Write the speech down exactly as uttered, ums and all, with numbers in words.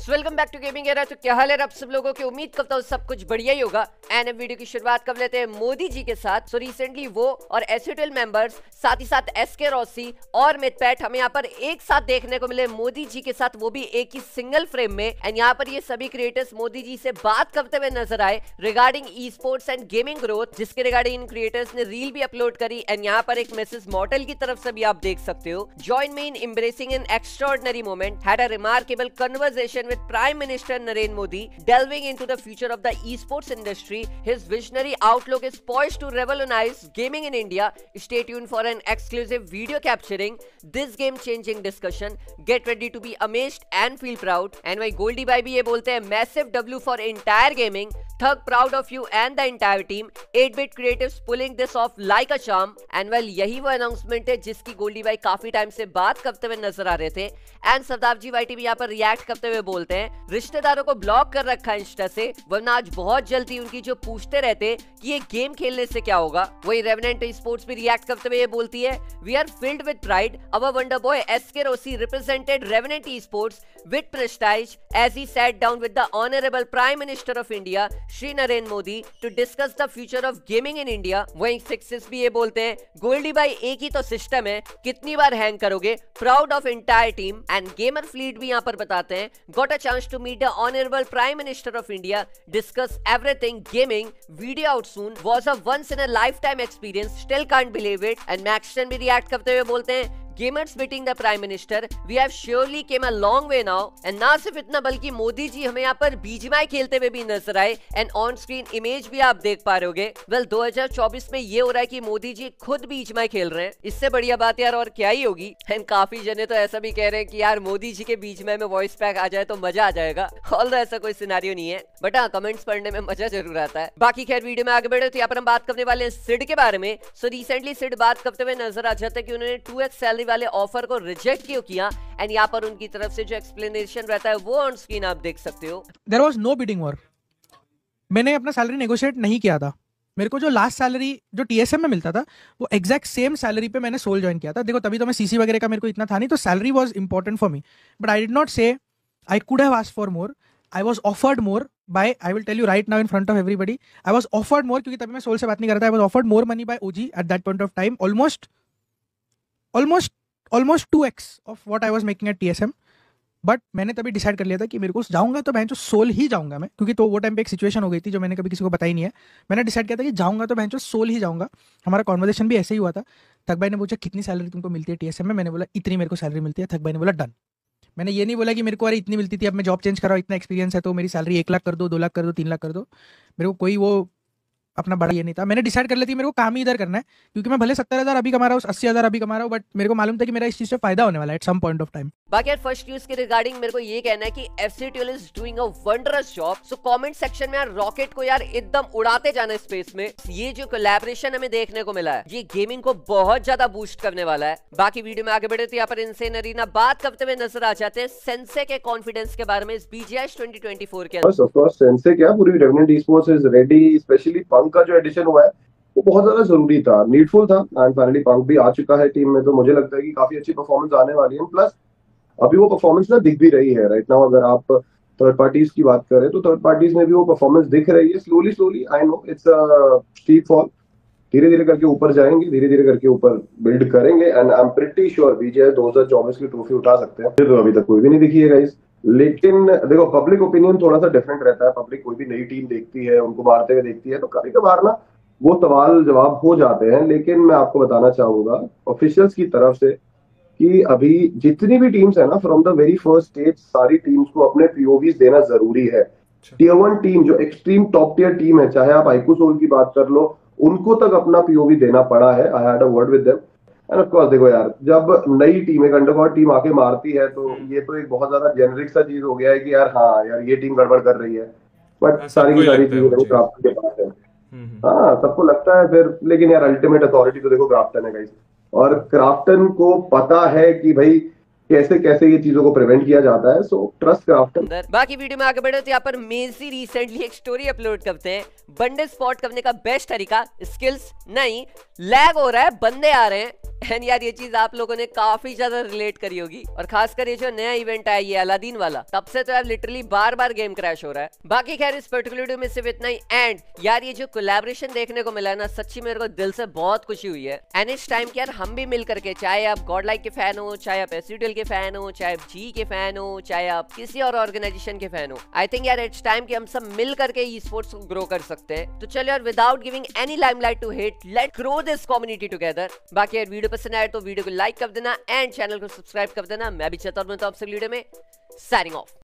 Welcome back to gaming era. तो क्या हाल है आप सब लोगों की? उम्मीद करता हूँ सब कुछ बढ़िया ही होगा। एंड अब वीडियो की शुरुआत कर लेते हैं मोदी जी के साथ। सो रिसेंटली वो और एसयूएल मेंबर्स, साथ ही साथ एसके रॉसी और मिथपेट हमें यहाँ पर एक साथ देखने को मिले मोदी जी के साथ, वो भी एक ही सिंगल फ्रेम में। एंड यहाँ पर ये सभी क्रिएटर्स मोदी जी से बात करते हुए नजर आए regarding e sports and gaming growth, जिसके रिगार्डिंग इन क्रिएटर्स ने रील भी अपलोड करी। एंड यहाँ पर एक मैसेज मॉडल की तरफ से भी आप देख सकते हो, join me in embracing an extraordinary moment, had a remarkable conversation with Prime Minister Narendra Modi, delving into the future of the esports industry. His visionary outlook is poised to revolutionize gaming in India. Stay tuned for an exclusive video capturing this game-changing discussion. Get ready to be amazed and feel proud. And वही गोल्डी भाई भी ये बोलते हैं, massive W for entire gaming. Thug, proud of you and the entire team. eight bit creatives pulling this off like a charm. And well, यही वो announcement है जिसकी गोल्डी भाई काफी टाइम से बात करते हुए नजर आ रहे थे। एंड सरदार जी वाईटी भी यहाँ पर रिएक्ट करते हुए बोलते हैं, रिश्तेदारों को ब्लॉक कर रखा है इंस्टा से, वरना आज बहुत जल्दी उनकी जो पूछते रहते कि ये गेम खेलने से क्या होगा। वही रेवेनेंट स्पोर्ट्स भी रिएक्ट करते हुए ये बोलती है, we are filled with pride, our wonder boy SK Rossi represented Revenant Sports with prestige as he sat down with the honourable Prime Minister of India Shri Narendra Modi to discuss the future of gaming in India. वहीं सिक्सेस भी ये बोलते हैं, गोल्डी भाई एक ही तो system है, कितनी बार हैंग करोगे, proud of entire team. And Gamer Fleet भी यहाँ पर बताते हैं, got a chance to meet the honorable prime minister of India, discuss everything gaming, video out soon, was a once in a lifetime experience, still can't believe it। and Maxton भी react करते हुए बोलते हैं, gamers meeting the prime minister, we have surely came a long way now। and ना सिर्फ इतना बल्कि मोदी जी हमें यहाँ पर बीजीएमआई खेलते हुए भी नजर आए। एंड ऑन स्क्रीन इमेज भी आप देख पा रहे होगे। वेल दो हज़ार चौबीस में ये हो रहा है कि मोदी जी खुद बीजीएमआई खेल रहे हैं, इससे बढ़िया बात यार और क्या ही होगी। एंड काफी जने तो ऐसा भी कह रहे हैं कि यार मोदी जी के बीजीएमआई में वॉइस पैक आ जाए तो मजा आ जाएगा। ऑल्दो ऐसा कोई सिनेरियो नहीं है, बट हाँ कमेंट्स पढ़ने में मजा जरूर आता है। बाकी खैर वीडियो में आगे बढ़े तो यहाँ पर हम बात करने वाले हैं सिड के बारे में। सो रिसेंटली सिड बात करते हुए नजर आ जाता है कि उन्होंने टू एक्स सैलरी वाले ऑफर को रिजेक्ट क्यों किया। एंड यहाँ पर उनकी तरफ से जो एक्सप्लेनेशन रहता है वो ऑन स्क्रीन आप देख सकते हो। There was no bidding war, मैंने अपना सैलरी नेगोशिएट नहीं किया था। मेरे को जो लास्ट सैलरी जो टीएसएम में मिलता था वो एग्जैक्ट सेम सैलरी पे मैंने सोल ज्वाइन किया था। देखो तभी तो मैं सीसी वगैरह का मेरे को इतना था नहीं, तो salary was important for me, but I did not say I could have asked for more. I was offered more by, I will tell you right now in front of everybody, I was offered more, क्योंकि तभी मैं soul से बात नहीं कर रहा था। I was offered more money by OG at that point of time, almost almost almost two x of what I was making at TSM. But मैंने तभी डिसाइड कर लिया था कि मेरे को जाऊंगा तो मैं जो सोल ही जाऊंगा मैं, क्योंकि तो वो टाइम पे एक सिचुएशन हो गई थी जो मैंने कभी किसी को बताई नहीं है। मैंने डिसाइड किया था कि जाऊंगा तो मैं जो सोल ही जाऊंगा। हमारा कॉन्वर्सेशन भी ऐसे ही हुआ था। थक भाई ने पूछा कितनी सैलरी तुमको मिलती है टीएसएम में, मैंने बोला इतनी मेरे को सैलरी मिलती है। थक भाई ने बोला डन। मैंने ये नहीं बोला कि मेरे को अरे इतनी मिलती थी अब मैं जॉब चेंज कर रहा हूँ, इतना एक्सपीरियंस है तो मेरी सैलरी एक लाख कर दो, दो लाख कर दो, तीन लाख कर दो। मेरे को कोई वो अपना बड़ा ये नहीं था। मैंने डिसाइड कर लेती मेरे को काम ही इधर करना है, क्योंकि मैं भले सत्तर हजार अभी कमा रहा हूँ, अस्सी हजार अभी कमा रहा हूँ, बट मेरे को मालूम था कि मेरा इस चीज से फायदा होने वाला है at some point of time. बाकी यार फर्स्ट न्यूज के रिगार्डिंग मेरे को ये कहना है कि एफसीट्यूएल is doing a wondrous job. So comment section में यार रॉकेट को यार एकदम उड़ाते जाना स्पेस में। ये जो कोलैबोरेशन हमें देखने को मिला है ये गेमिंग को बहुत ज्यादा बूस्ट करने वाला है। बाकी वीडियो में आगे बढ़े तो यहाँ पर इनसेन अरीना बात करते हुए नजर आ जाते हैं सेंसे के कॉन्फिडेंस के बारे में इस बीजीएस ट्वेंटी ट्वेंटी फोर के अंदर। ऑफ कोर्स सेंसे क्या पूरी Revenant esports is ready, specially Punk का जो एडिशन हुआ है वो बहुत ज्यादा जरूरी था, नीडफुल था। एंड फाइनली पंक भी आ चुका है टीम में, तो मुझे लगता है कि काफी अच्छी परफॉर्मेंस आने वाली है। प्लस अभी वो परफॉर्मेंस ना दिख भी रही है राइट नाउ। अगर आप थर्ड पार्टीज की बात करें तो थर्ड पार्टीज में भी वो परफॉर्मेंस दिख रही है slowly slowly. I know it's a steep fall, धीरे धीरे करके ऊपर जाएंगे, धीरे धीरे करके ऊपर बिल्ड करेंगे। And I am pretty sure BGS दो हज़ार चौबीस की ट्रॉफी उठा सकते हैं। तो अभी तक कोई भी नहीं दिखी है गाइस, लेकिन देखो पब्लिक ओपिनियन थोड़ा सा डिफरेंट रहता है। पब्लिक कोई भी नई टीम देखती है, उनको मारते हुए देखती है, तो कभी कभार ना वो सवाल जवाब हो जाते हैं। लेकिन मैं आपको बताना चाहूंगा ऑफिशियल्स की तरफ से कि अभी जितनी भी टीम्स है ना from the very first stage, सारी टीम्स को अपने पीओवीज देना जरूरी है। टीयर वन टीम जो एक्सट्रीम टॉप टियर टीम है, चाहे आप आईकू सोल की बात कर लो, उनको तक अपना पीओवी देना पड़ा है। I had a word with them and of course देखो यार, जब नई टीम एक अंडरगॉड टीम आके मारती है तो ये तो एक बहुत ज्यादा जेनरिक सा चीज हो गया है कि यार हाँ यार ये टीम गड़बड़ कर रही है, बट सारी की सारी चीजें देखो क्राफ्टन के पास है। हाँ सबको लगता है फिर, लेकिन यार अल्टीमेट अथॉरिटी तो देखो क्राफ्टन है गाइस, और क्राफ्टन को पता है कि भाई कैसे कैसे ये चीजों को प्रिवेंट किया जाता है। So trust Krafton. बाकी वीडियो में आगे बढ़े तो यहाँ पर मेजी रिसेंटली एक स्टोरी अपलोड करते हैं, बंदे स्पॉट करने का बेस्ट तरीका स्किल्स नहीं, लैग हो रहा है, बंदे आ रहे हैं एंड यार ये चीज आप लोगों ने काफी ज्यादा रिलेट करी होगी, और खासकर ये जो नया इवेंट आया ये अलादीन वाला, तब से तो यार लिटरली बार बार गेम क्रैश हो रहा है। बाकी खैर इस पर्टिकुलर वीडियो में सिर्फ इतना ही। एंड यार ये जो कोलैबोरेशन देखने को मिला है ना, सच्ची मेरे को दिल से बहुत खुशी हुई है। एंड इस टाइम के यार हम भी मिल करके, चाहे आप गॉड लाइक के फैन हो, चाहे आप एसयूटीएल के फैन हो, चाहे आप जी के फैन हो, चाहे आप किसी और ऑर्गेनाइजेशन के फैन हो, आई थिंक यार इट्स टाइम कि हम सब मिल करके ई स्पोर्ट्स को ग्रो कर सकते हैं। तो चलो यार without giving any limelight to hit, let grow this community together. बाकी यार वीडियो पसंद आए तो वीडियो को लाइक कर देना एंड चैनल को सब्सक्राइब कर देना। मैं भी चाहता हूं आपसे वीडियो में साइनिंग ऑफ।